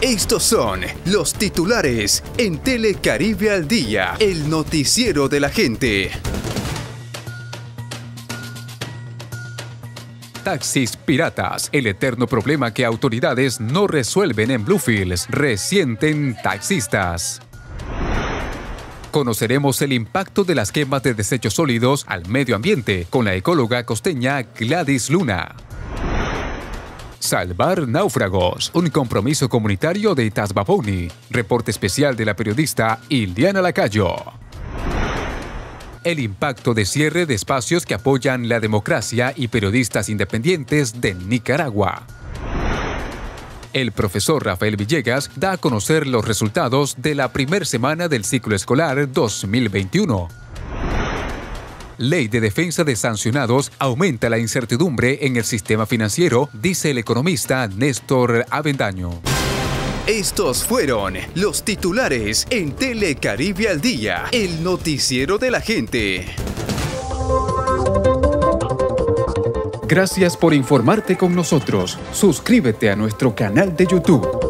Estos son los titulares en Telecaribe al Día, el noticiero de la gente. Taxis piratas, el eterno problema que autoridades no resuelven en Bluefields, resienten taxistas. Conoceremos el impacto de las quemas de desechos sólidos al medio ambiente con la ecóloga costeña Gladys Luna. Salvar náufragos, un compromiso comunitario de Tasbaponi. Reporte especial de la periodista Iliana Lacayo. El impacto de cierre de espacios que apoyan la democracia y periodistas independientes de Nicaragua. El profesor Rafael Villegas da a conocer los resultados de la primera semana del ciclo escolar 2021. Ley de defensa de sancionados aumenta la incertidumbre en el sistema financiero, dice el economista Néstor Avendaño. Estos fueron los titulares en Telecaribe al Día, el noticiero de la gente. Gracias por informarte con nosotros. Suscríbete a nuestro canal de YouTube.